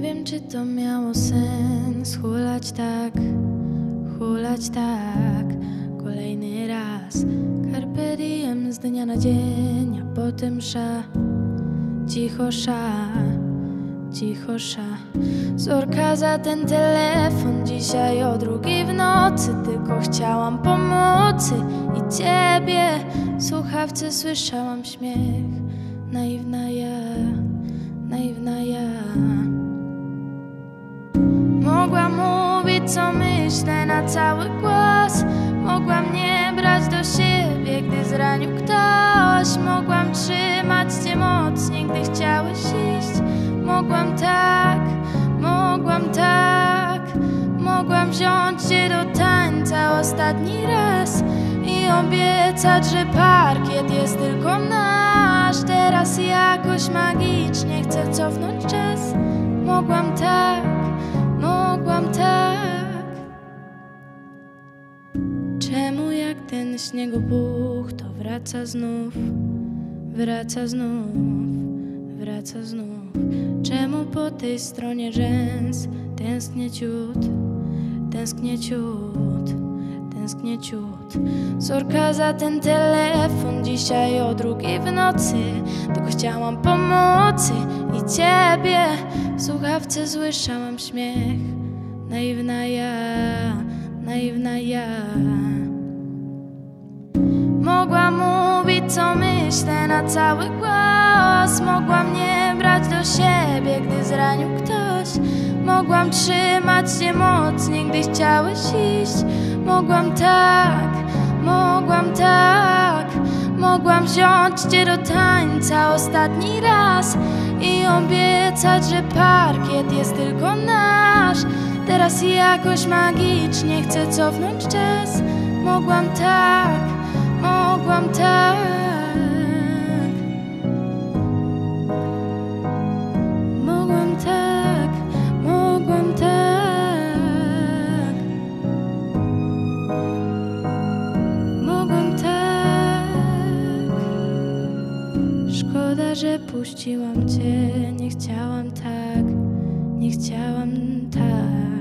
wiem, czy to miało sens hulać tak kolejny raz. Carpe diem z dnia na dzień, a potem cicho sza. Sorka za ten telefon dzisiaj o 2:00 w nocy. Tylko chciałam pomocy i ciebie. W słuchawce słyszałam śmiech. Naiwna ja. Mogłam mówić, co myślę na cały głos. Mogłam nie brać do siebie, gdy zranił ktoś. Mogłam trzymać cię mocniej, gdy chciałeś iść. Mogłam tak. Mogłam wziąć cię do tańca ostatni raz i obiecać, że parkiet jest tylko nasz. Teraz jakoś magicznie chcę cofnąć czas. Mogłam tak. Czemu jak ten śniegobuch to wraca znów? Czemu po tej stronie rzęs tęsknię ciut? Sorka za ten telefon dzisiaj o 2:00 w nocy. Tylko chciałam pomocy i ciebie. W słuchawce słyszałam śmiech. Naiwna ja. Mogłam mówić, co myślę na cały głos. Mogłam nie brać do siebie, gdy zranił ktoś. Mogłam trzymać cię mocniej, gdy chciałeś iść. Mogłam tak. Mogłam wziąć cię do tańca ostatni raz i obiecać, że parkiet jest tylko nasz. Teraz jakoś magicznie chcę cofnąć czas. Mogłam tak. Szkoda, że puściłam cię. Nie chciałam tak.